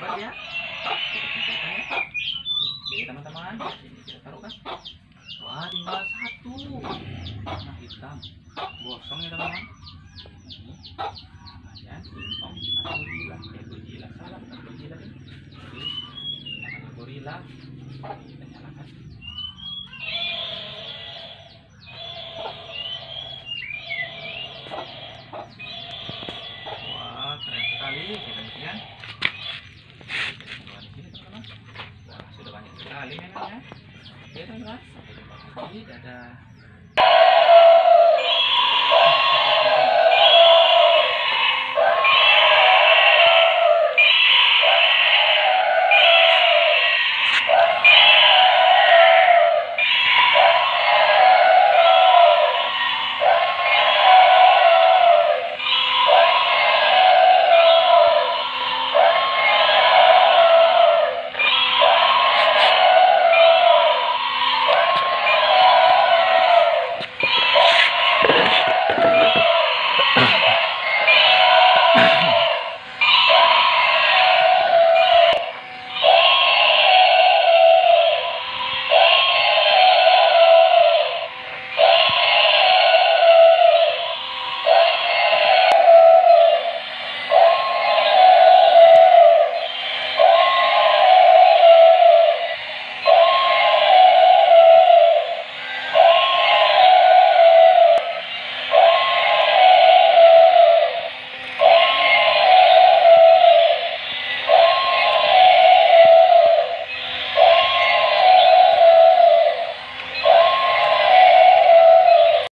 hebat ya. Kita kumpulkan ya. Oke teman-teman, ini kita taruhkan. Wah, tinggal satu warna hitam gosong ya teman-teman. Ini namanya singkong atau gorila. Gorila salah, bukan gorila nih. Oke, ini namanya gorila. Kita nyalakan. Wah, keren sekali. Kita lihat. Wah, sudah banyak sekali mainannya. Oke teman-teman, sampai jumpa lagi. Dadah.